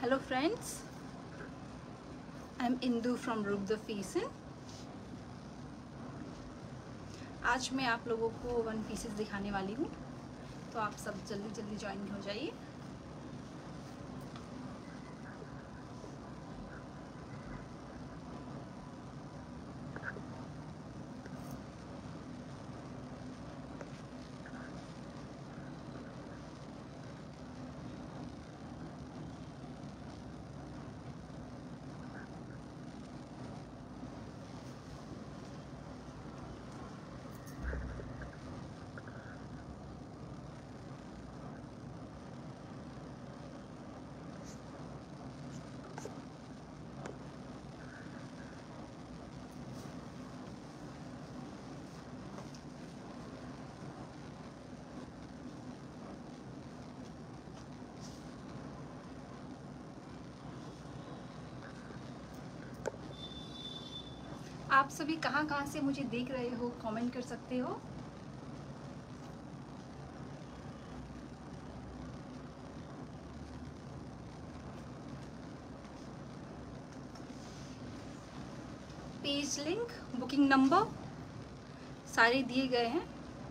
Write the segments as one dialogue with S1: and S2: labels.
S1: Hello friends, I'm Indu from Rook the Fashion। आज मैं आप लोगों को वन पीसेस दिखाने वाली हूँ, तो आप सब जल्दी जल्दी ज्वाइन हो जाइए। आप सभी कहाँ से मुझे देख रहे हो, कमेंट कर सकते हो। पेज लिंक, बुकिंग नंबर सारे दिए गए हैं।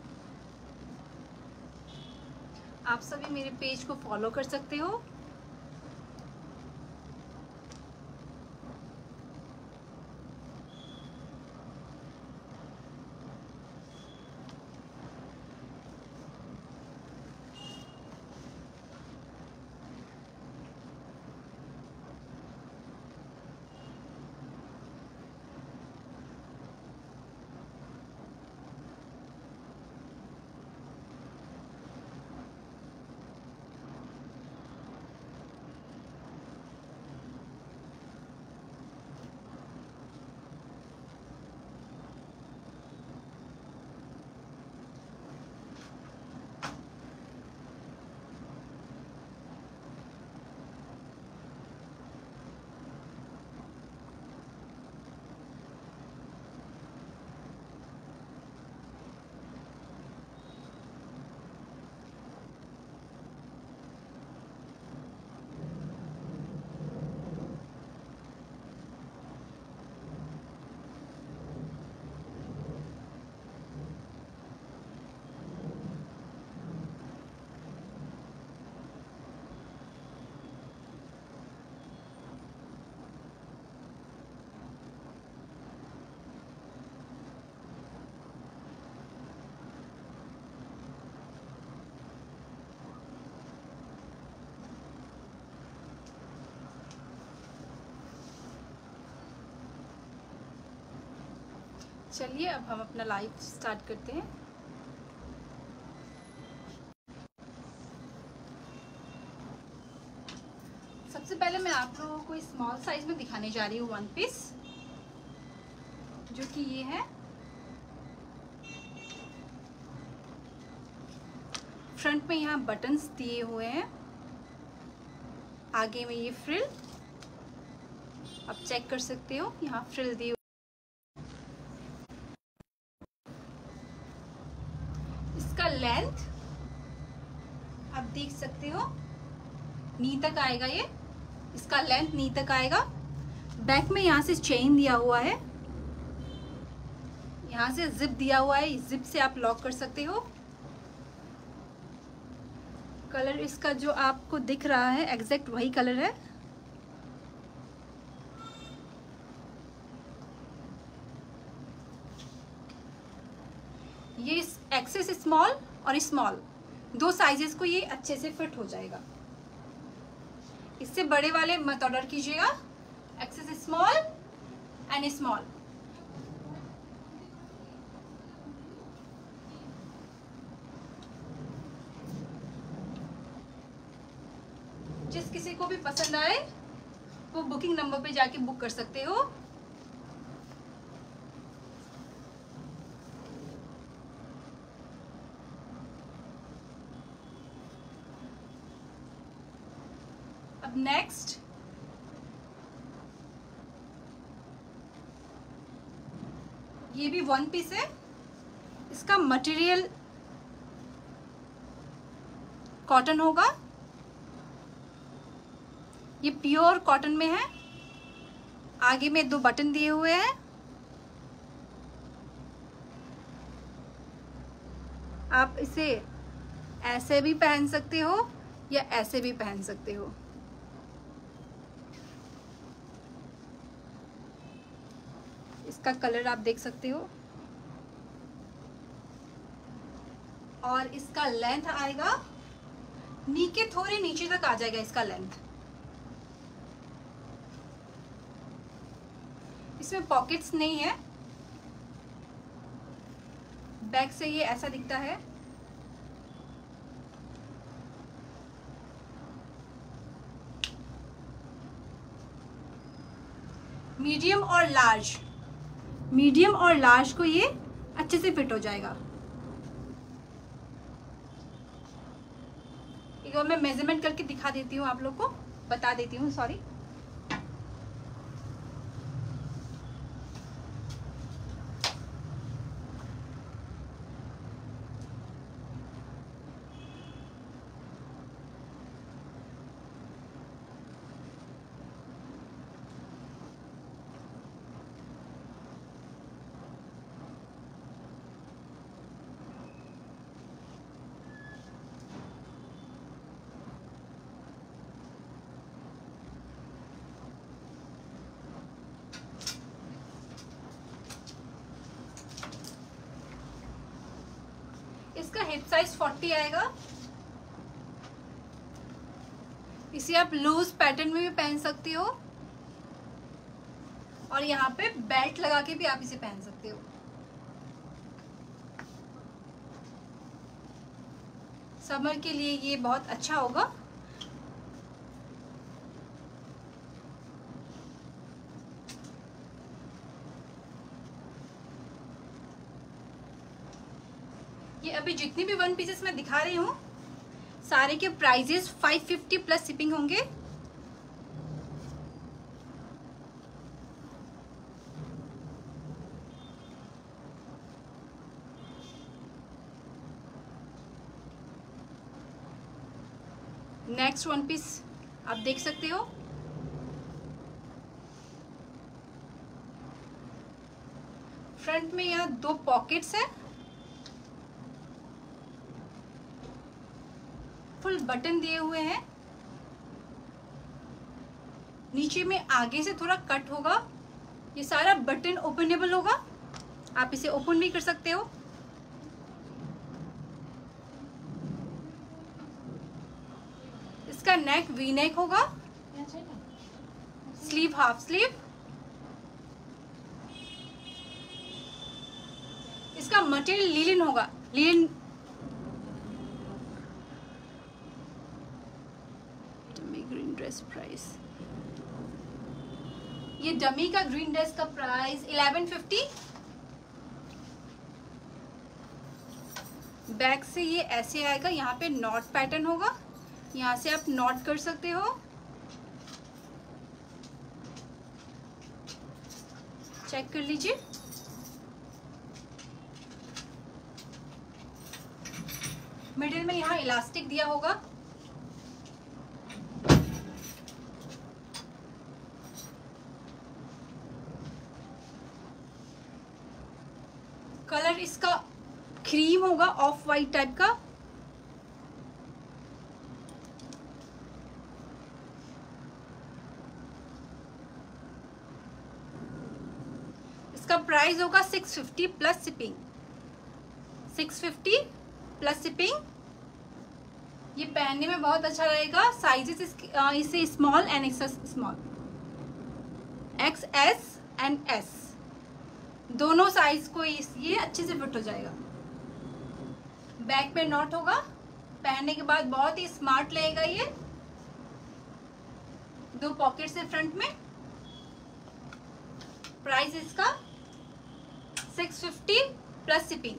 S1: आप सभी मेरे पेज को फॉलो कर सकते हो। चलिए अब हम अपना लाइव स्टार्ट करते हैं। सबसे पहले मैं आप लोगों को स्मॉल साइज में दिखाने जा रही हूँ वन पीस, जो कि ये है। फ्रंट में यहाँ बटन्स दिए हुए हैं, आगे में ये फ्रिल आप चेक कर सकते हो, यहाँ फ्रिल दिए। इसका लेंथ आप देख सकते हो, नी तक आएगा ये। इसका लेंथ नी तक आएगा। बैक में यहाँ से चेन दिया हुआ है, यहाँ से जिप दिया हुआ है, जिप से आप लॉक कर सकते हो। कलर इसका जो आपको दिख रहा है एग्जैक्ट वही कलर है। ये एक्सेस स्मॉल और स्मॉल दो साइजेस को ये अच्छे से फिट हो जाएगा। इससे बड़े वाले मत ऑर्डर कीजिएगा। X S small and small. जिस किसी को भी पसंद आए वो बुकिंग नंबर पे जाके बुक कर सकते हो। अब नेक्स्ट ये भी वन पीस है। इसका मटेरियल कॉटन होगा। ये प्योर कॉटन में है। आगे में 2 बटन दिए हुए हैं। आप इसे ऐसे भी पहन सकते हो या ऐसे भी पहन सकते हो। इसका कलर आप देख सकते हो। और इसका लेंथ आएगा, नी के थोड़े नीचे तक आ जाएगा इसका लेंथ। इसमें पॉकेट्स नहीं है। बैक से ये ऐसा दिखता है। मीडियम और लार्ज, मीडियम और लार्ज को ये अच्छे से फिट हो जाएगा। एक बार मैं मेजरमेंट करके दिखा देती हूँ, आप लोग को बता देती हूँ, सॉरी। इसका हिप साइज 40 आएगा। इसे आप लूज पैटर्न में भी पहन सकती हो और यहाँ पे बेल्ट लगा के भी आप इसे पहन सकते हो। समर के लिए ये बहुत अच्छा होगा। ये अभी जितनी भी 1 पीसेस मैं दिखा रही हूँ, सारे के प्राइजेस 550 प्लस शिपिंग होंगे। नेक्स्ट 1 पीस आप देख सकते हो। फ्रंट में यहाँ 2 पॉकेट्स है, फुल बटन दिए हुए हैं। नीचे में आगे से थोड़ा कट होगा। ये सारा बटन ओपनेबल होगा, आप इसे ओपन भी कर सकते हो। इसका नेक वी नेक होगा, स्लीव हाफ स्लीव। इसका मटेरियल लिनन होगा, लिनन। ग्रीन ड्रेस प्राइस, ये डमी का ग्रीन ड्रेस का प्राइस 1150। बैक से ये ऐसे आएगा, यहाँ पे नॉट पैटर्न होगा, यहाँ से आप नॉट कर सकते हो। चेक कर लीजिए। मिडिल में यहाँ इलास्टिक दिया होगा। कलर इसका क्रीम होगा, ऑफ वाइट टाइप का। इसका प्राइस होगा 650 प्लस शिपिंग। 650 plus shipping. ये पहनने में बहुत अच्छा रहेगा। साइजेस इसे small and X S small, XS and S दोनों साइज को ये अच्छे से फिट हो जाएगा। बैक पे नॉट होगा, पहनने के बाद बहुत ही स्मार्ट लगेगा ये। 2 पॉकेट्स है फ्रंट में। प्राइस इसका 650 प्लस शिपिंग।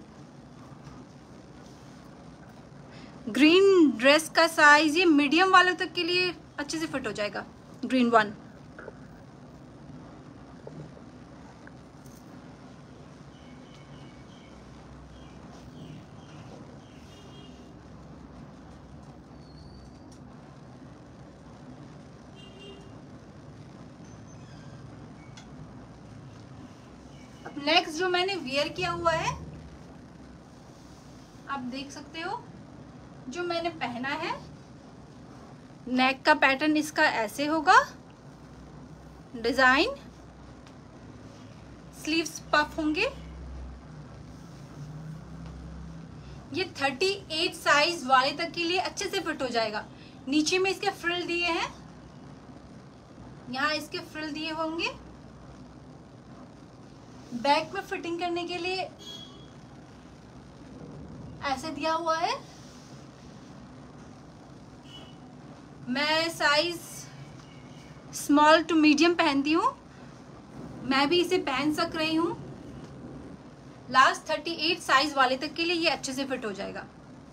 S1: ग्रीन ड्रेस का साइज ये मीडियम वालों तक के लिए अच्छे से फिट हो जाएगा। ग्रीन 1। अब नेक्स्ट जो मैंने वियर किया हुआ है, आप देख सकते हो जो मैंने पहना है। नेक का पैटर्न इसका ऐसे होगा, डिजाइन, स्लीव्स पफ होंगे। ये 38 साइज वाले तक के लिए अच्छे से फिट हो जाएगा। नीचे में इसके फ्रिल दिए हैं, यहाँ इसके फ्रिल दिए होंगे। बैक में फिटिंग करने के लिए ऐसे दिया हुआ है। मैं साइज स्मॉल टू मीडियम पहनती हूँ, मैं भी इसे पहन सक रही हूँ। लास्ट 38 साइज वाले तक के लिए ये अच्छे से फिट हो जाएगा।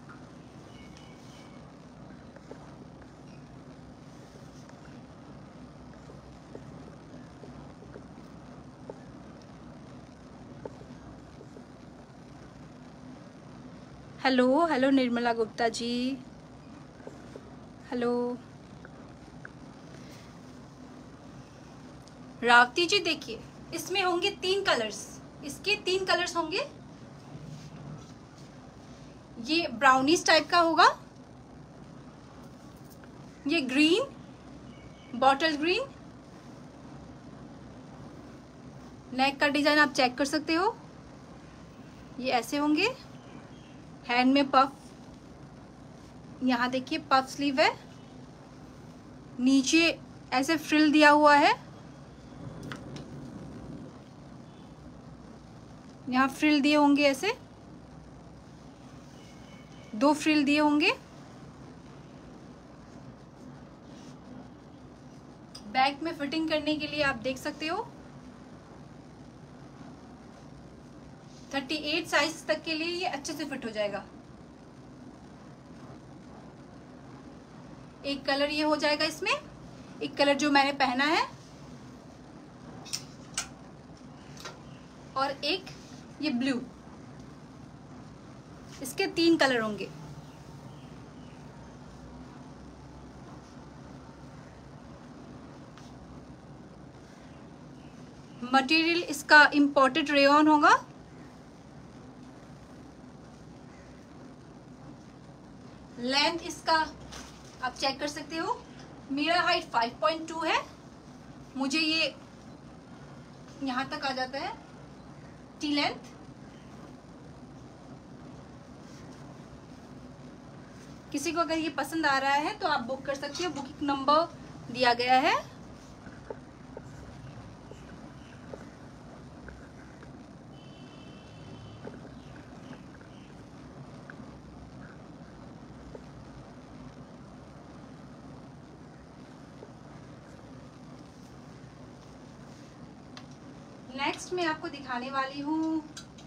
S1: Hello hello Nirmala Gupta ji, hello Ravati ji. देखिए इसमें होंगे 3 कलर्स, इसके 3 कलर्स होंगे। ये ब्राउनिश टाइप का होगा, ये ग्रीन, बॉटल ग्रीन। नेक का डिजाइन आप चेक कर सकते हो, ये ऐसे होंगे। हैंड में पफ, यहाँ देखिए पफ स्लीव है, नीचे ऐसे फ्रिल दिया हुआ है, यहाँ फ्रिल दिए होंगे, ऐसे 2 फ्रिल दिए होंगे। बैक में फिटिंग करने के लिए आप देख सकते हो 38 साइज तक के लिए ये अच्छे से फिट हो जाएगा। एक कलर ये हो जाएगा इसमें, एक कलर जो मैंने पहना है, और एक ये ब्लू। इसके 3 कलर होंगे। मटेरियल इसका इंपोर्टेड रेयॉन होगा। लेंथ इसका आप चेक कर सकते हो, मेरा हाइट 5.2 है, मुझे ये यहां तक आ जाता है टी लेंथ। किसी को अगर ये पसंद आ रहा है तो आप बुक कर सकते हो, बुकिंग नंबर दिया गया है। नेक्स्ट मैं आपको दिखाने वाली हूँ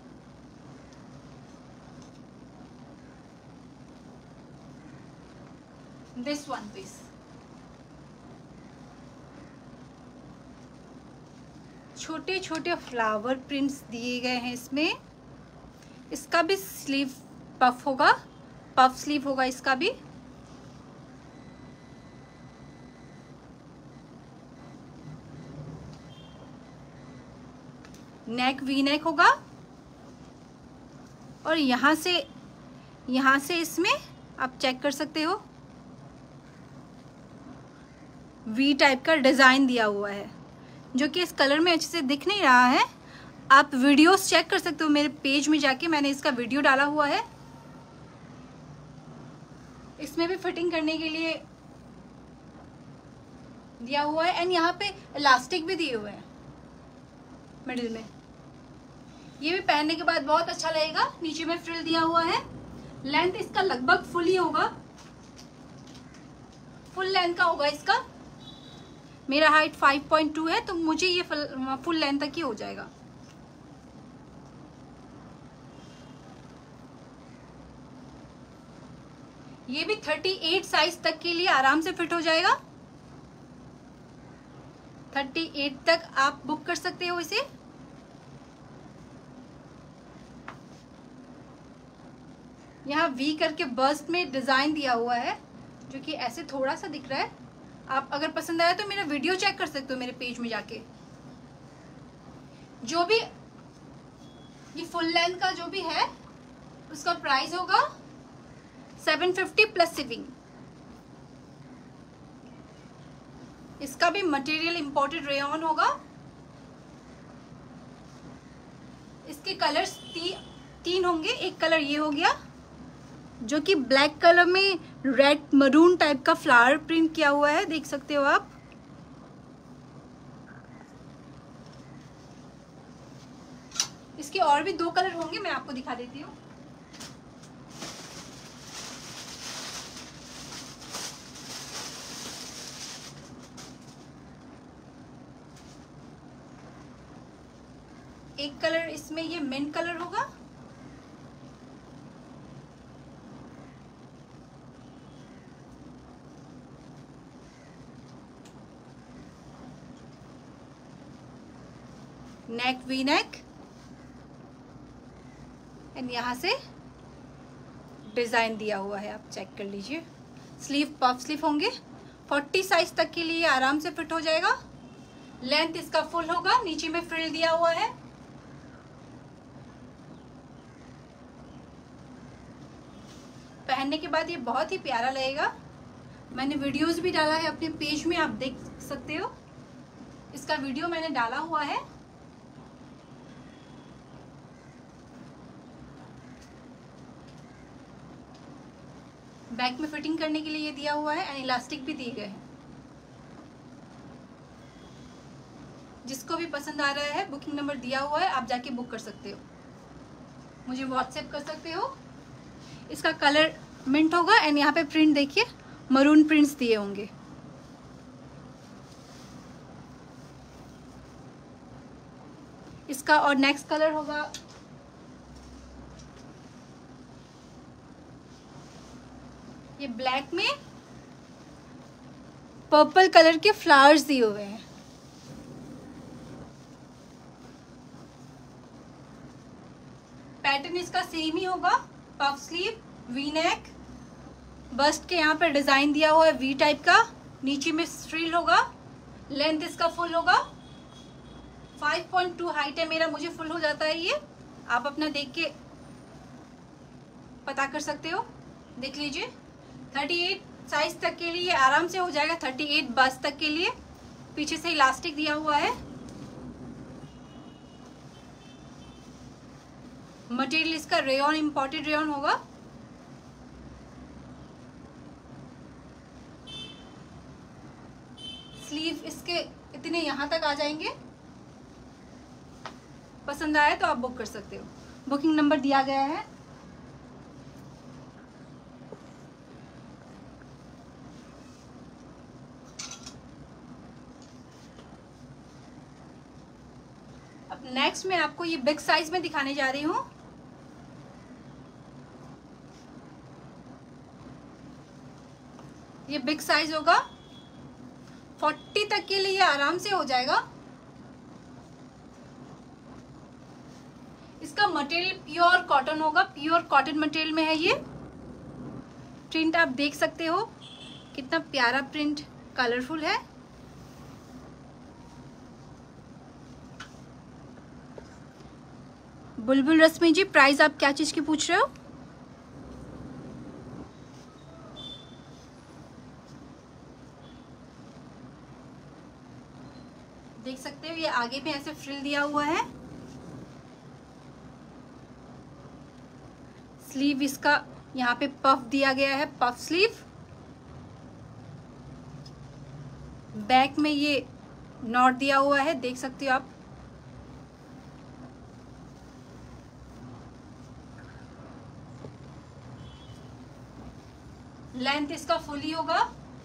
S1: दिस वन पीस। छोटे छोटे फ्लावर प्रिंट्स दिए गए हैं इसमें। इसका भी स्लीव पफ होगा, पफ स्लीव होगा इसका भी। नेक वी नेक होगा, और यहाँ से इसमें आप चेक कर सकते हो वी टाइप का डिजाइन दिया हुआ है, जो कि इस कलर में अच्छे से दिख नहीं रहा है। आप वीडियोस चेक कर सकते हो मेरे पेज में जाके, मैंने इसका वीडियो डाला हुआ है। इसमें भी फिटिंग करने के लिए दिया हुआ है, एंड यहाँ पे इलास्टिक भी दिए हुए हैं मिडिल में। ये भी पहनने के बाद बहुत अच्छा लगेगा। नीचे में फ्रिल दिया हुआ है। लेंथ इसका लगभग फुल ही होगा, फुल लेंथ का होगा इसका। मेरा हाइट 5.2 है, तो मुझे ये फुल लेंथ तक ही हो जाएगा। ये भी 38 साइज तक के लिए आराम से फिट हो जाएगा। 38 तक आप बुक कर सकते हो इसे। यहाँ वी करके बस्ट में डिजाइन दिया हुआ है, जो कि ऐसे थोड़ा सा दिख रहा है। आप अगर पसंद आया तो मेरा वीडियो चेक कर सकते हो मेरे पेज में जाके। जो भी ये फुल लेंथ का जो भी है उसका प्राइस होगा 750 प्लस शिपिंग। इसका भी मटेरियल इंपोर्टेड रेयॉन होगा। इसके कलर्स तीन होंगे। एक कलर ये हो गया जो कि ब्लैक कलर में रेड मरून टाइप का फ्लावर प्रिंट किया हुआ है, देख सकते हो आप। इसके और भी 2 कलर होंगे, मैं आपको दिखा देती हूँ। एक कलर इसमें ये मिंट कलर होगा, नेक वी नेक, एंड यहाँ से डिजाइन दिया हुआ है, आप चेक कर लीजिए। स्लीव पफ स्लीव होंगे, 40 साइज तक के लिए आराम से फिट हो जाएगा। लेंथ इसका फुल होगा, नीचे में फ्रिल दिया हुआ है। पहनने के बाद ये बहुत ही प्यारा लगेगा। मैंने वीडियोस भी डाला है अपने पेज में, आप देख सकते हो। इसका वीडियो मैंने डाला हुआ है। बैक में फिटिंग करने के लिए ये दिया हुआ है, एंड इलास्टिक भी दिए गए हैं। जिसको भी पसंद आ रहा है, बुकिंग नंबर दिया हुआ है, आप जाके बुक कर सकते हो, मुझे व्हाट्सएप कर सकते हो। इसका कलर मिंट होगा, एंड यहाँ पे प्रिंट देखिए, मरून प्रिंट्स दिए होंगे। इसका और नेक्स्ट कलर होगा ये ब्लैक में पर्पल कलर के फ्लावर्स दिए हुए हैं। पैटर्न इसका सेम ही होगा, puff sleeve, V neck, bust के यहाँ पर डिजाइन दिया हुआ है वी टाइप का, नीचे में फ्रिल होगा। लेंथ इसका फुल होगा, 5.2 हाइट है मेरा, मुझे फुल हो जाता है ये। आप अपना देख के पता कर सकते हो, देख लीजिए। 38 साइज तक के लिए आराम से हो जाएगा, 38 बस्ट तक के लिए। पीछे से इलास्टिक दिया हुआ है। मटेरियल इसका रेयॉन, इंपोर्टेड रेयॉन होगा। स्लीव इसके इतने यहां तक आ जाएंगे। पसंद आए तो आप बुक कर सकते हो, बुकिंग नंबर दिया गया है। अब नेक्स्ट मैं आपको ये बिग साइज में दिखाने जा रही हूं। ये बिग साइज होगा, 40 तक के लिए आराम से हो जाएगा। इसका मटेरियल प्योर कॉटन होगा, प्योर कॉटन मटेरियल में है ये। प्रिंट आप देख सकते हो, कितना प्यारा प्रिंट, कलरफुल है। बुलबुल रश्मि जी, प्राइस आप क्या चीज की पूछ रहे हो? देख सकते हो ये आगे में ऐसे फ्रिल दिया हुआ है। स्लीव इसका यहाँ पे पफ दिया गया है, पफ स्लीव। बैक में ये नॉट दिया हुआ है, देख सकते हो आप। लेंथ इसका फुल ही होगा।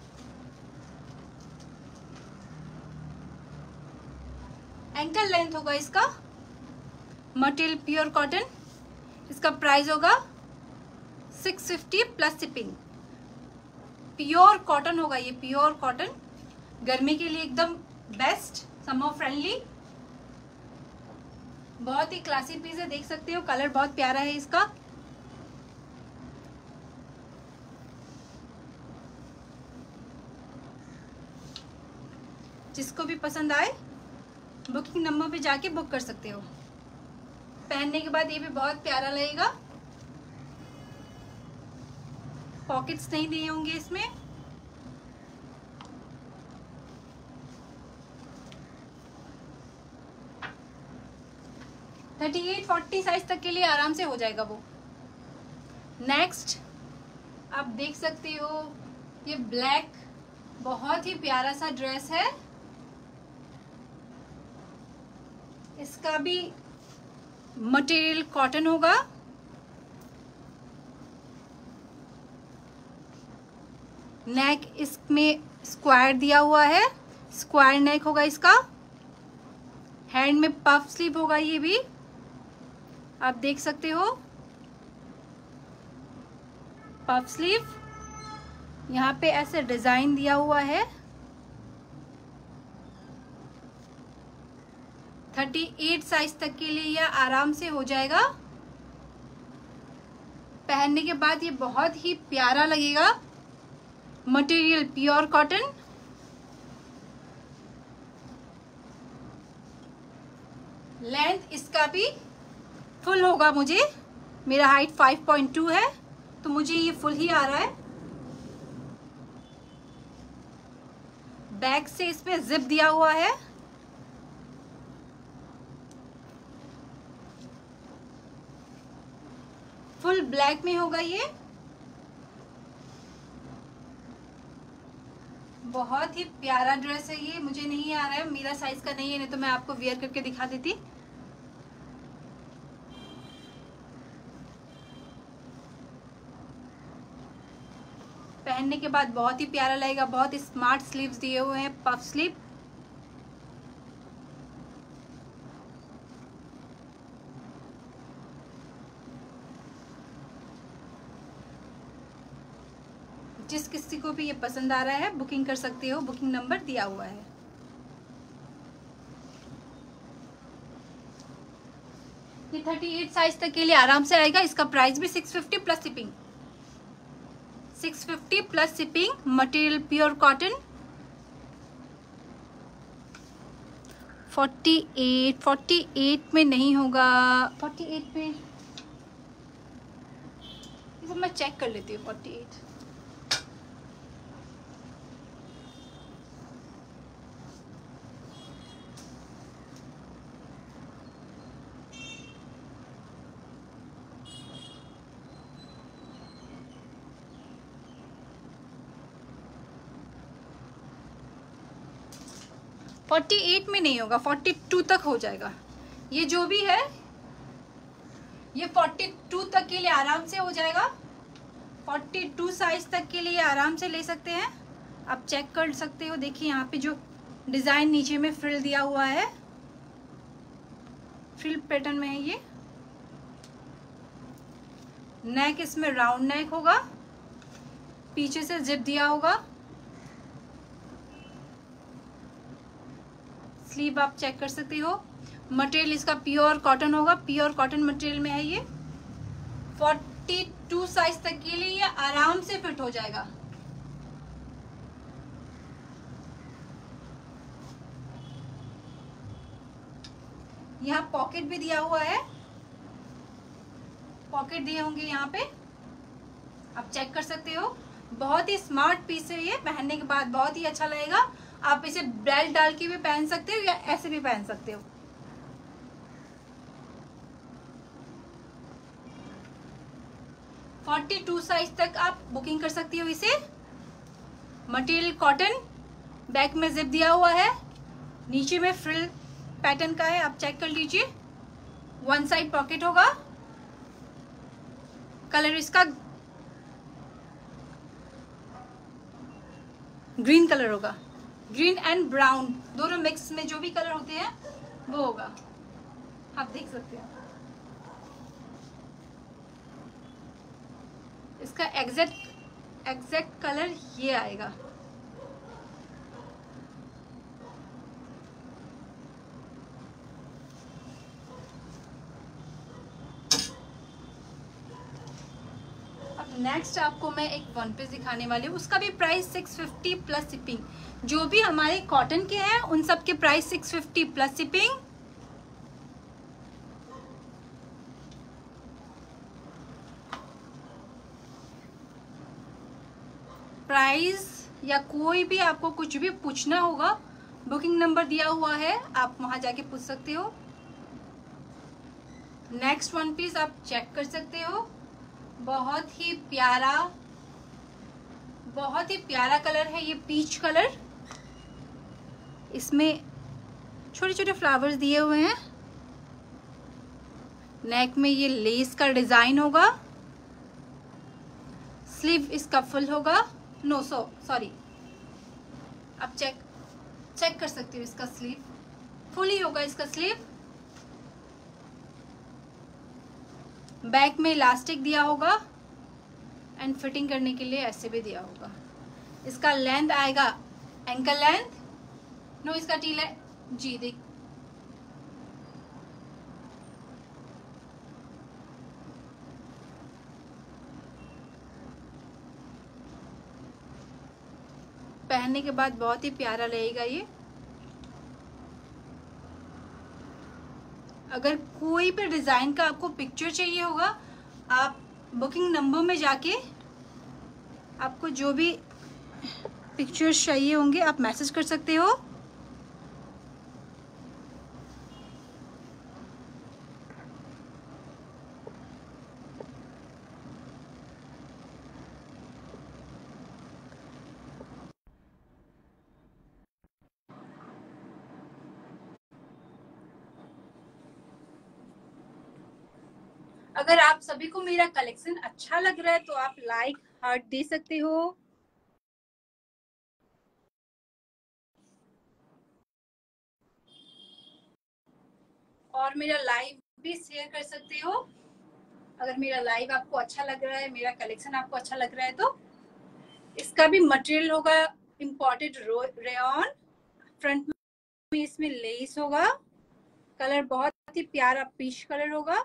S1: एंकल लेंथ होगा इसका। Material pure cotton. इसका प्राइस होगा 650 प्लस शिपिंग। प्योर कॉटन होगा ये, प्योर कॉटन। गर्मी के लिए एकदम बेस्ट, समर फ्रेंडली। बहुत ही क्लासी पीस है, देख सकते हो। कलर बहुत प्यारा है इसका। जिसको भी पसंद आए बुकिंग नंबर पे जाके बुक कर सकते हो। पहनने के बाद ये भी बहुत प्यारा लगेगा। पॉकेट्स नहीं दिए होंगे इसमें। थर्टी 40 साइज तक के लिए आराम से हो जाएगा वो। नेक्स्ट आप देख सकते हो, ये ब्लैक बहुत ही प्यारा सा ड्रेस है। इसका भी मटेरियल कॉटन होगा। नेक इसमें स्क्वायर दिया हुआ है, स्क्वायर नेक होगा इसका। हैंड में पफ स्लीव होगा, ये भी आप देख सकते हो, पफ स्लीव। यहाँ पे ऐसे डिजाइन दिया हुआ है। 38 साइज तक के लिए यह आराम से हो जाएगा। पहनने के बाद ये बहुत ही प्यारा लगेगा। Material pure cotton. लेंथ इसका भी फुल होगा। मेरा हाइट 5.2 है, तो मुझे ये फुल ही आ रहा है। बैक से इसमें जिप दिया हुआ है। फुल ब्लैक में होगा ये। बहुत ही प्यारा ड्रेस है ये। मुझे नहीं आ रहा है, मेरा साइज का नहीं है, नहीं तो मैं आपको वेयर करके दिखा देती। पहनने के बाद बहुत ही प्यारा लगेगा। बहुत स्मार्ट स्लीव्स दिए हुए हैं, पफ स्लीव। जिस किसी को भी ये पसंद आ रहा है बुकिंग कर सकते हो, बुकिंग नंबर दिया हुआ है। ये 38 साइज तक के लिए आराम से आएगा। इसका प्राइस भी 650 plus shipping. 650 plus shipping. Material pure cotton. 48 में नहीं होगा। 48 में इसे मैं चेक कर लेती हूँ। 48 48 में नहीं होगा, 42 तक हो जाएगा। ये जो भी है ये 42 तक के लिए आराम से हो जाएगा। 42 साइज तक के लिए आराम से ले सकते हैं। आप चेक कर सकते हो। देखिए यहाँ पे जो डिजाइन नीचे में फ्रिल दिया हुआ है, फ्रिल पैटर्न में है ये। नेक इसमें राउंड नेक होगा, पीछे से जिप दिया होगा। स्लीव आप चेक कर सकते हो। मटेरियल इसका प्योर कॉटन होगा, प्योर कॉटन मटेरियल में है ये। 42 साइज तक के लिए ये आराम से फिट हो जाएगा। यहाँ पॉकेट भी दिया हुआ है, पॉकेट दिए होंगे यहाँ पे, आप चेक कर सकते हो। बहुत ही स्मार्ट पीस है ये। पहनने के बाद बहुत ही अच्छा लगेगा। आप इसे बेल्ट डाल के भी पहन सकते हो या ऐसे भी पहन सकते हो। फोर्टी 42 साइज तक आप बुकिंग कर सकती हो इसे। मटेरियल कॉटन, बैक में जिप दिया हुआ है, नीचे में फ्रिल पैटर्न का है, आप चेक कर लीजिए। वन साइड पॉकेट होगा। कलर इसका ग्रीन कलर होगा। ग्रीन एंड ब्राउन दोनों मिक्स में जो भी कलर होते हैं वो होगा, आप देख सकते हैं। इसका एग्जैक्ट कलर ये आएगा। नेक्स्ट आपको मैं एक वन पीस दिखाने वाली हूँ। उसका भी प्राइस 650 प्लस शिपिंग। जो भी हमारे कॉटन के हैं उन सब के प्राइस 650 प्लस शिपिंग। प्राइस या कोई भी आपको कुछ भी पूछना होगा, बुकिंग नंबर दिया हुआ है, आप वहां जाके पूछ सकते हो। नेक्स्ट वन पीस आप चेक कर सकते हो, बहुत ही प्यारा कलर है ये, पीच कलर। इसमें छोटे छोटे फ्लावर्स दिए हुए हैं। नेक में ये लेस का डिजाइन होगा। स्लीव इसका फुल होगा, नो सॉरी, आप चेक कर सकते हो, इसका स्लीव फुल ही होगा, इसका स्लीव। बैक में इलास्टिक दिया होगा एंड फिटिंग करने के लिए ऐसे भी दिया होगा। इसका लेंथ आएगा एंकल लेंथ, नो इसका टी लेंथ जी, देख पहनने के बाद बहुत ही प्यारा रहेगा ये। अगर कोई भी डिजाइन का आपको पिक्चर चाहिए होगा, आप बुकिंग नंबर में जाके आपको जो भी पिक्चर्स चाहिए होंगे आप मैसेज कर सकते हो। अगर आप सभी को मेरा कलेक्शन अच्छा लग रहा है तो आप लाइक हार्ट दे सकते हो, और मेरा लाइव भी शेयर कर सकते हो। अगर मेरा लाइव आपको अच्छा लग रहा है, मेरा कलेक्शन आपको अच्छा लग रहा है तो। इसका भी मटेरियल होगा इम्पोर्टेड रेयॉन, फ्रंट में इसमें लेस होगा, कलर बहुत ही प्यारा पीच कलर होगा।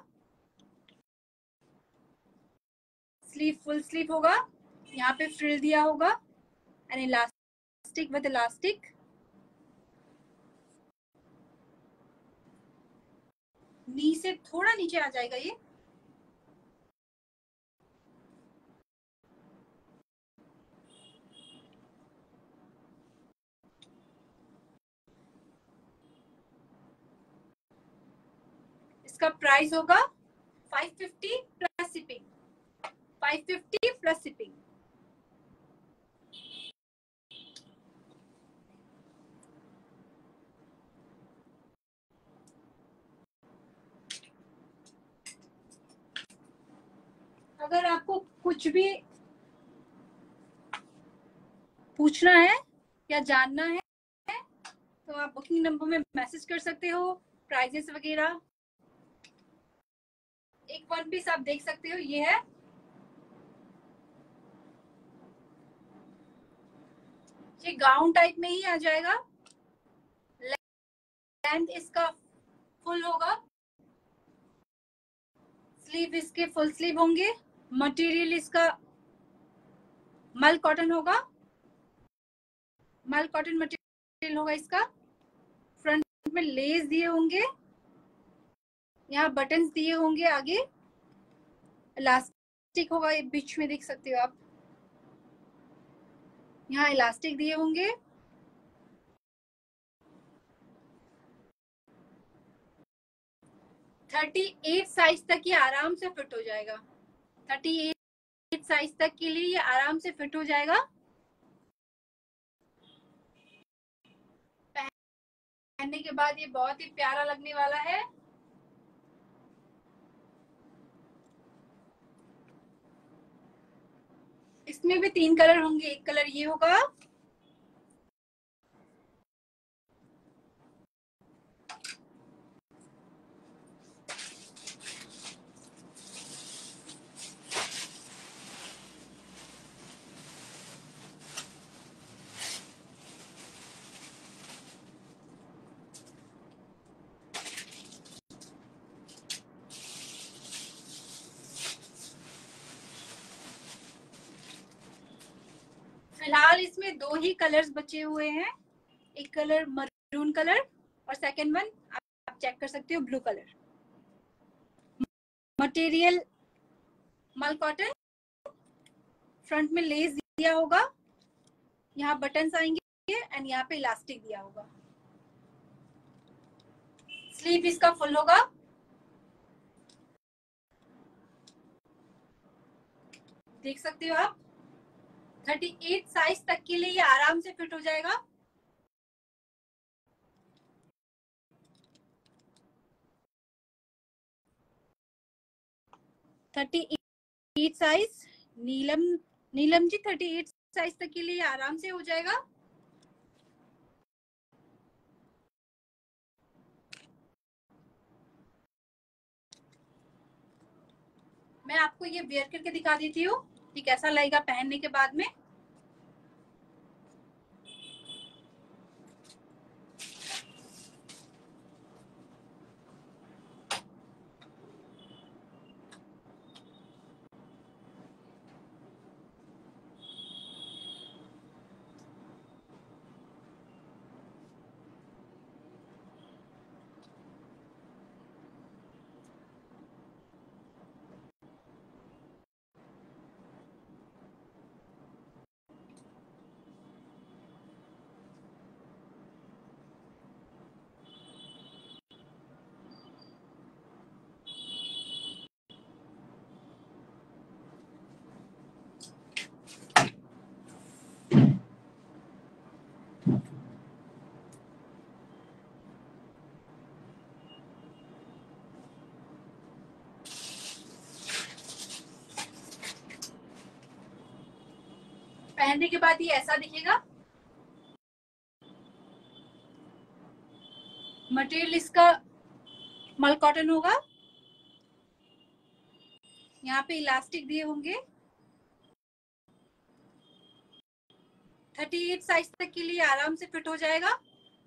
S1: स्लीव फुल स्लीव होगा, यहाँ पे फ्रिल दिया होगा and elastic with elastic. Knee से थोड़ा नीचे आ जाएगा ये। इसका प्राइस होगा 550 प्लस शिपिंग, 550 प्लस शिपिंग। अगर आपको कुछ भी पूछना है या जानना है तो आप बुकिंग नंबर में मैसेज कर सकते हो, प्राइजेस वगैरह। एक वन पीस आप देख सकते हो, ये है, ये गाउन टाइप में ही आ जाएगा। लेंथ इसका फुल होगा, स्लीव इसके फुल स्लीव होंगे। मटेरियल इसका मल कॉटन होगा, मल कॉटन मटेरियल होगा इसका। फ्रंट में लेस दिए होंगे, यहाँ बटन्स दिए होंगे, आगे इलास्टिक होगा, ये बीच में देख सकते हो आप, यहाँ इलास्टिक दिए होंगे। थर्टी 38 साइज तक ये आराम से फिट हो जाएगा, 38 साइज तक के लिए ये आराम से फिट हो जाएगा। पहनने के बाद ये बहुत ही प्यारा लगने वाला है। इसमें भी 3 कलर होंगे, एक कलर ये होगा, फिलहाल इसमें 2 ही कलर्स बचे हुए हैं, एक कलर मरून कलर और सेकंड वन आप चेक कर सकते हो ब्लू कलर। मटेरियल मल कॉटन, फ्रंट में लेस दिया होगा, यहाँ बटन्स आएंगे एंड यहाँ पे इलास्टिक दिया होगा। स्लीव इसका फुल होगा। देख सकते हो आप 38 साइज तक के लिए ये आराम से फिट हो जाएगा। Thirty eight size Neelam ji 38 size तक के लिए आराम से हो जाएगा। मैं आपको ये वेयर करके दिखा देती हूँ कि कैसा लगेगा पहनने के बाद में। पहनने के बाद ये ऐसा दिखेगा। मटेरियल इसका मल कॉटन होगा। यहाँ पे इलास्टिक दिए होंगे। 38 साइज तक के लिए आराम से फिट हो जाएगा।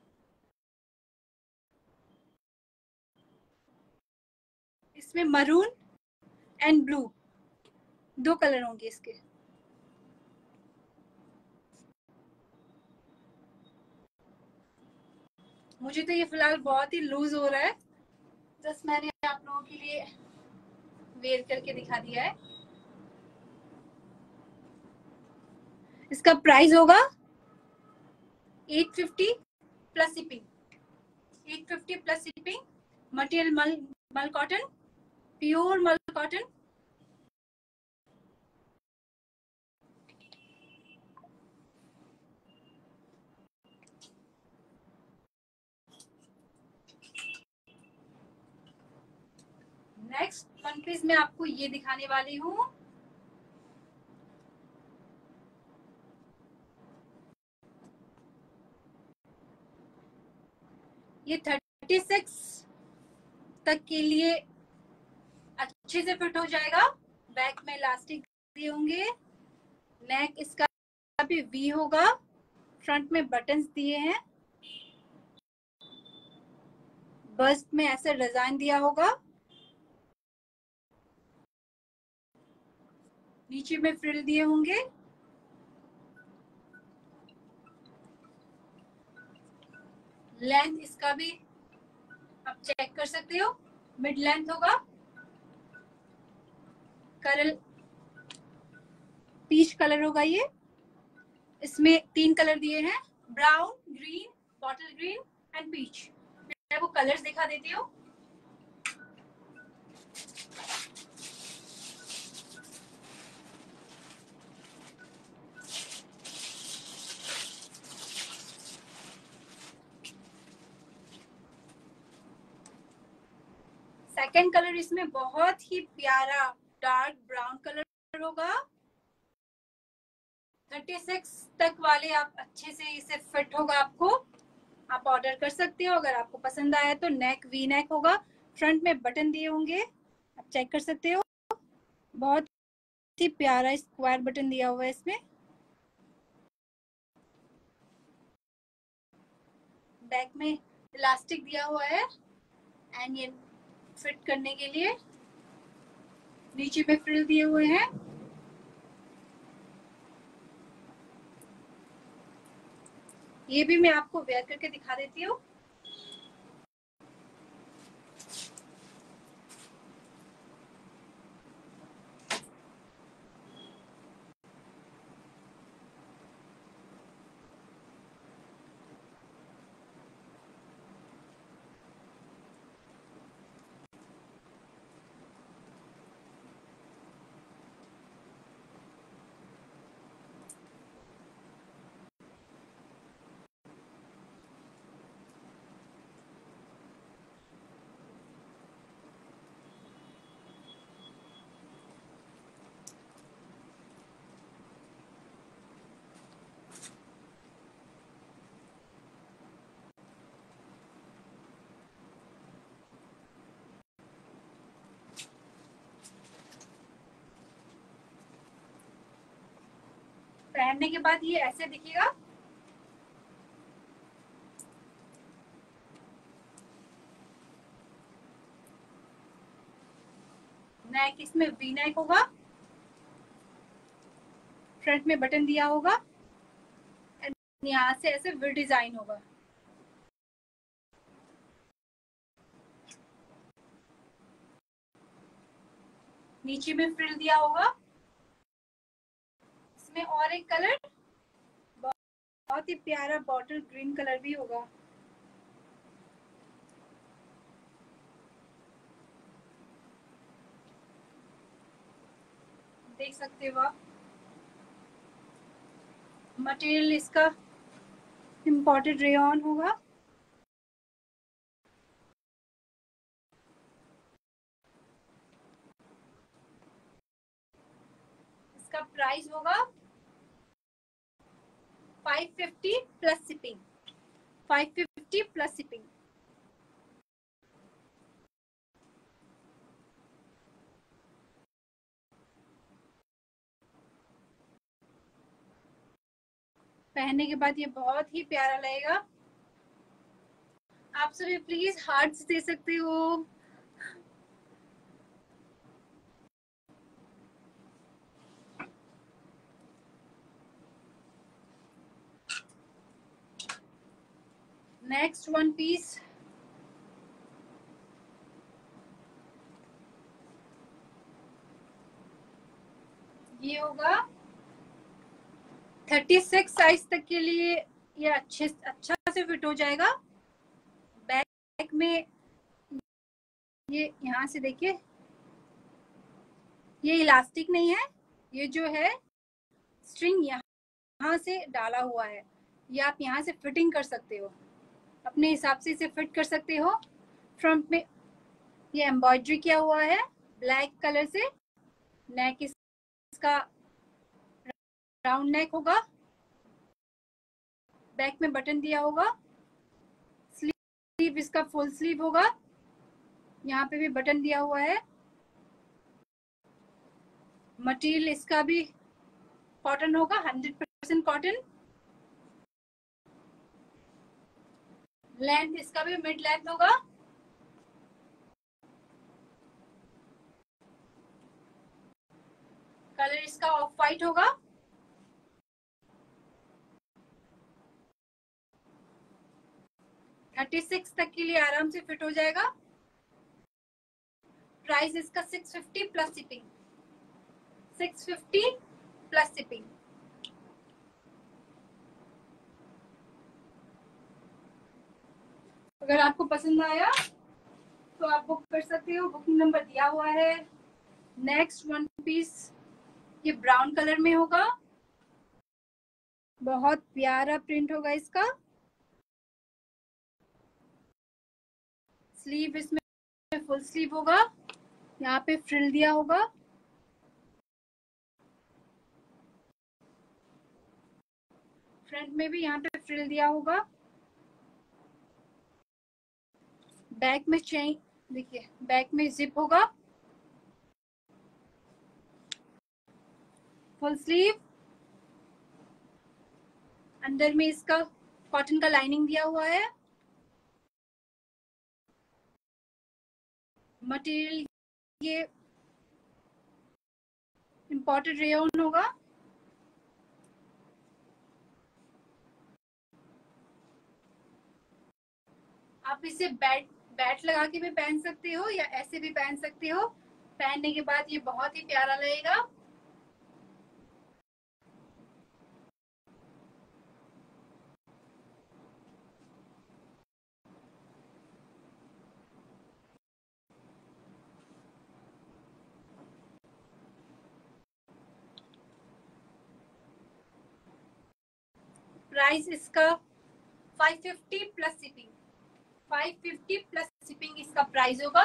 S1: इसमें मरून एंड ब्लू 2 कलर होंगे इसके। मुझे तो ये फिलहाल बहुत ही लूज हो रहा है, जस्ट मैंने आप लोगों के लिए वेयर करके दिखा दिया है। इसका प्राइस होगा 850 plus shipping. 850 plus shipping. Material मल कॉटन, प्योर मल कॉटन। नेक्स्ट वन पीस में आपको ये दिखाने वाली हूँ। ये 36 तक के लिए अच्छे से फिट हो जाएगा। बैक में इलास्टिक दिए होंगे। नेक इसका भी वी होगा। फ्रंट में बटन्स दिए हैं। बस्ट में ऐसे डिजाइन दिया होगा। नीचे में फ्रिल दिए होंगे। लेंथ इसका भी आप चेक कर सकते हो, मिड लेंथ होगा। कलर पीच कलर होगा ये। इसमें 3 कलर दिए हैं, brown, green, bottle green and peach. मैं वो कलर्स दिखा देती हूँ। सेकेंड कलर इसमें बहुत ही प्यारा डार्क ब्राउन कलर होगा। 36 तक वाले आप अच्छे से इसे फिट होगा आपको। आप ऑर्डर कर सकते हो अगर आपको पसंद आया तो। नेक वी नेक होगा। फ्रंट में बटन दिए होंगे, आप चेक कर सकते हो। बहुत ही प्यारा स्क्वायर बटन दिया हुआ है इसमें। बैक में इलास्टिक दिया हुआ है एंड ये फिट करने के लिए नीचे में फ्रिल दिए हुए हैं। ये भी मैं आपको वेयर करके दिखा देती हूँ। पहनने के बाद ये ऐसे दिखेगा। नेक इसमें वी नेक होगा, फ्रंट में बटन दिया होगा, यहाँ से ऐसे वी डिजाइन होगा। नीचे में फ्रिल दिया होगा। इसमें और एक कलर, बहुत ही प्यारा बॉटल ग्रीन कलर भी होगा। देख सकते हो आप। मटेरियल इसका इम्पोर्टेड रेयॉन होगा। इसका प्राइस होगा 550 प्लस शिपिंग। 550 plus shipping. पहनने के बाद ये बहुत ही प्यारा लगेगा। आप सभी प्लीज हार्ट्स दे सकते हो। नेक्स्ट वन पीस, ये होगा 36 साइज तक के लिए। ये अच्छा से फिट हो जाएगा। बैक में ये यहाँ से देखिए, ये इलास्टिक नहीं है, ये जो है स्ट्रिंग यहाँ से डाला हुआ है। ये आप यहाँ से फिटिंग कर सकते हो, अपने हिसाब से इसे फिट कर सकते हो। फ्रंट में ये एम्ब्रॉयडरी किया हुआ है ब्लैक कलर से। नेक इसका राउंड नेक होगा, बैक में बटन दिया होगा। स्लीव इसका फुल स्लीव होगा, यहाँ पे भी बटन दिया हुआ है। मटेरियल इसका भी कॉटन होगा, 100% कॉटन। लेंथ इसका भी मिड लेंथ होगा। कलर इसका ऑफ वाइट होगा। थर्टी 36 तक के लिए आराम से फिट हो जाएगा। प्राइस इसका 650 प्लस शिपिंग। 650 plus shipping. अगर आपको पसंद आया तो आप बुक कर सकते हो, बुकिंग नंबर दिया हुआ है। नेक्स्ट वन पीस, ये ब्राउन कलर में होगा, बहुत प्यारा प्रिंट होगा इसका। स्लीव इसमें फुल स्लीव होगा, यहाँ पे फ्रिल दिया होगा। फ्रंट में भी यहाँ पे फ्रिल दिया होगा। बैक में चेन देखिए, बैक में जिप होगा। फुल स्लीव, अंदर में इसका कॉटन का लाइनिंग दिया हुआ है। मटेरियल ये इम्पोर्टेड रेयॉन होगा। आप इसे बैट लगा के भी पहन सकते हो या ऐसे भी पहन सकते हो। पहनने के बाद ये बहुत ही प्यारा लगेगा। प्राइस इसका 550 प्लस शिपिंग। 550 प्लस शिपिंग इसका प्राइस होगा।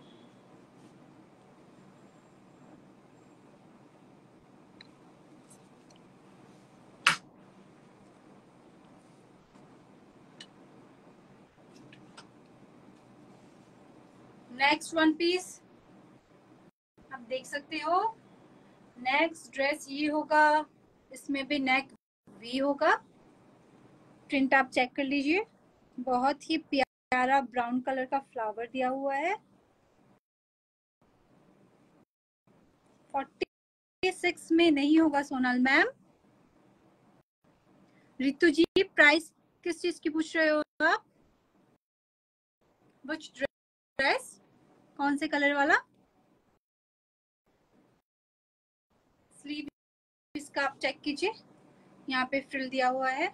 S1: नेक्स्ट वन पीस आप देख सकते हो। नेक्स्ट ड्रेस ये होगा, इसमें भी नेक वी होगा। प्रिंट आप चेक कर लीजिए, बहुत ही प्यारा ब्राउन कलर का फ्लावर दिया हुआ है। 46 में नहीं होगा सोनल मैम। रितु जी प्राइस किस चीज की पूछ रहे हो आप? व्हिच ड्रेस, कौन से कलर वाला? स्लीव इसका आप चेक कीजिए, यहाँ पे फ्रिल दिया हुआ है।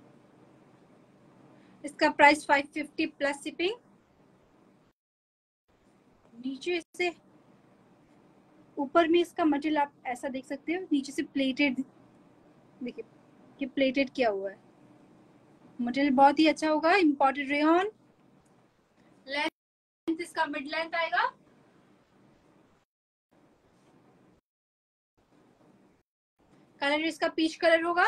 S1: इसका प्राइस 550 प्लस शिपिंग। नीचे से ऊपर में इसका मटेरियल आप ऐसा देख सकते हो, नीचे से प्लेटेड, देखिए ये प्लेटेड किया हुआ है। मटेरियल बहुत ही अच्छा होगा, इम्पोर्टेड रेयन। लेंथ इसका मिड लेंथ आएगा। कलर इसका पीच कलर होगा।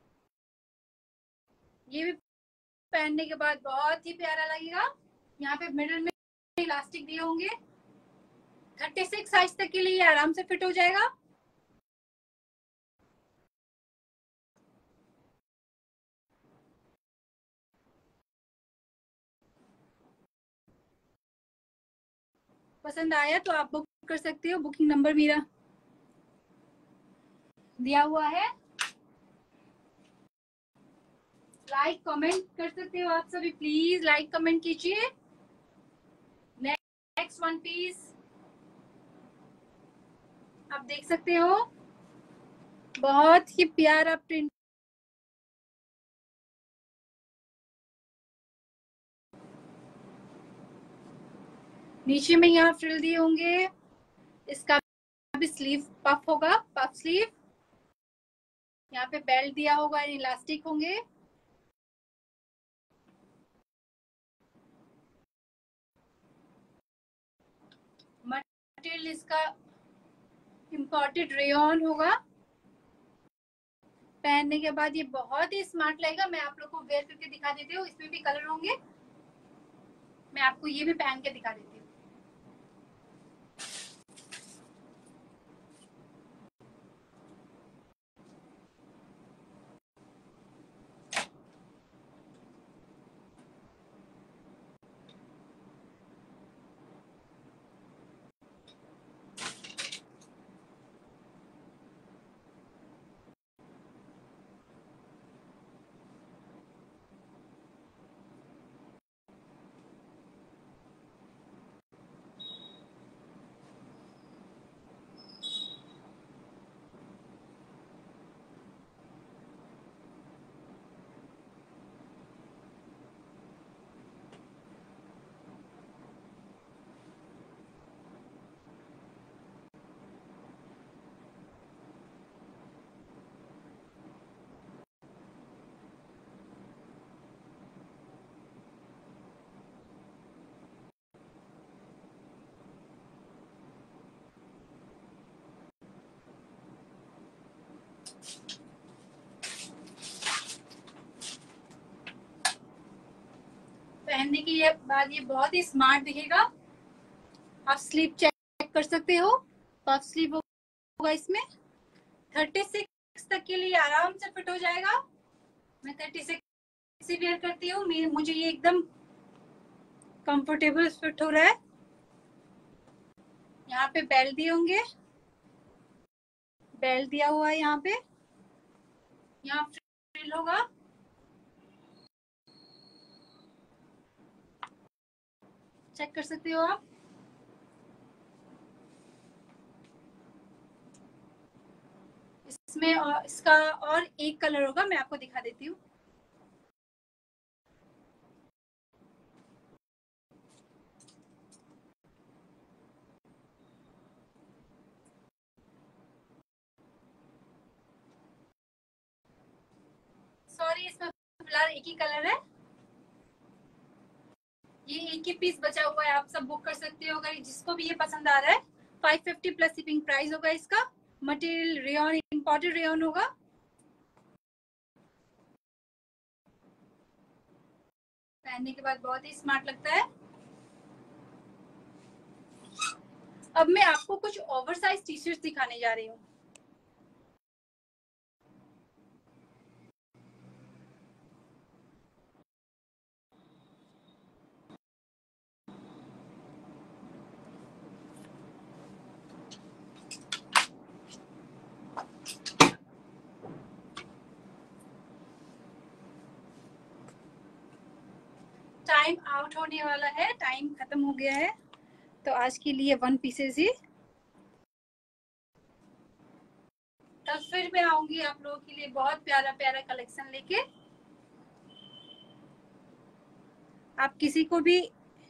S1: ये भी पहनने के बाद बहुत ही प्यारा लगेगा। यहाँ पे मिडिल में इलास्टिक दिए होंगे। 36 साइज तक के लिए आराम से फिट हो जाएगा। पसंद आया तो आप बुक कर सकते हो, बुकिंग नंबर मेरा दिया हुआ है। लाइक कमेंट कर सकते हो आप सभी, प्लीज लाइक कमेंट कीजिए। नेक्स्ट वन पीस आप देख सकते हो, बहुत ही प्यारा प्रिंट। नीचे में यहाँ फ्रिल दिए होंगे। इसका भी स्लीव पफ होगा, पफ स्लीव। यहाँ पे बेल्ट दिया होगा, इलास्टिक होंगे। मटेरियल इसका इम्पोर्टेड रेयन होगा। पहनने के बाद ये बहुत ही स्मार्ट लगेगा। मैं आप लोग को वेयर करके दिखा देती हूँ, इसमें भी कलर होंगे। मैं आपको ये भी पहन के दिखा देती हूँ। पहनने के बाद ये बहुत ही स्मार्ट दिखेगा। आप स्लीव चेक कर सकते हो, पफ स्लीव होगा इसमें। 36 तक के लिए आराम से फिट हो जाएगा। मैं 36 से वेयर करती हूँ, मुझे ये एकदम कंफर्टेबल फिट हो रहा है। यहाँ पे बेल्ट दिए होंगे, बेल्ट दिया हुआ है यहाँ पे। यहाँ फ्रिल होगा। चेक कर सकते हो आप। इसमें इसका और एक कलर होगा, मैं आपको दिखा देती हूँ। सॉरी, इसमें फिलहाल एक ही कलर है। ये एक ही पीस बचा हुआ है, आप सब बुक कर सकते हो अगर जिसको भी ये पसंद आ रहा है। 550 प्लस शिपिंग प्राइस होगा इसका। मटेरियल रेयन, इंपोर्टेड रेयन होगा। पहनने के बाद बहुत ही स्मार्ट लगता है। अब मैं आपको कुछ ओवरसाइज टी शर्ट दिखाने जा रही हूँ। टाइम आउट होने वाला है, टाइम खत्म हो गया है, तो आज के लिए 1 पीसेस ही। तब फिर मैं आऊंगी आप लोगों के लिए बहुत प्यारा प्यारा कलेक्शन लेके। आप किसी को भी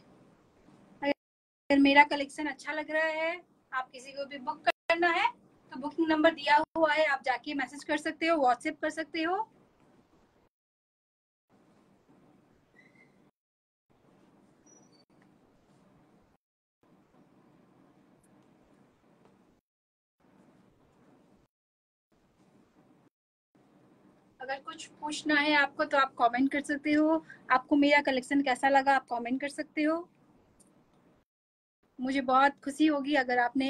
S1: अगर मेरा कलेक्शन अच्छा लग रहा है, आप किसी को भी बुक करना है तो बुकिंग नंबर दिया हुआ है, आप जाके मैसेज कर सकते हो, व्हाट्सएप कर सकते हो। अगर कुछ पूछना है आपको तो आप कमेंट कर सकते हो। आपको मेरा कलेक्शन कैसा लगा आप कमेंट कर सकते हो। मुझे बहुत खुशी होगी अगर आपने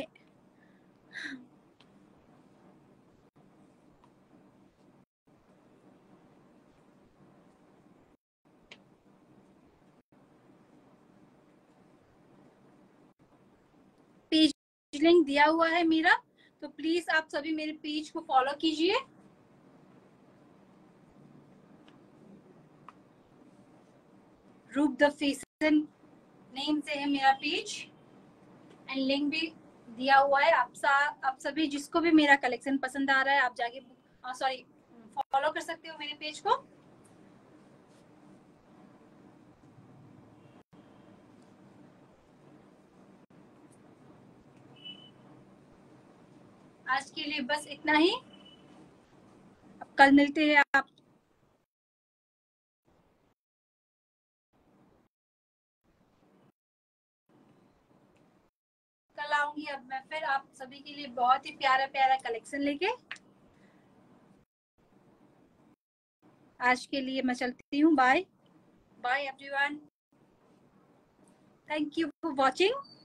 S1: पेज लिंक दिया हुआ है मेरा, तो प्लीज आप सभी मेरे पेज को फॉलो कीजिए। रूप द फैशन नेम से है मेरा पेज, एंड लिंक भी दिया हुआ है। आप सभी जिसको भी मेरा कलेक्शन पसंद आ रहा है आप जाके फॉलो कर सकते हो मेरे पेज को। आज के लिए बस इतना ही, अब कल मिलते हैं। आप कल आऊंगी अब मैं फिर आप सभी के लिए बहुत ही प्यारा प्यारा कलेक्शन लेके। आज के लिए मैं चलती हूँ, bye bye everyone, thank you for watching.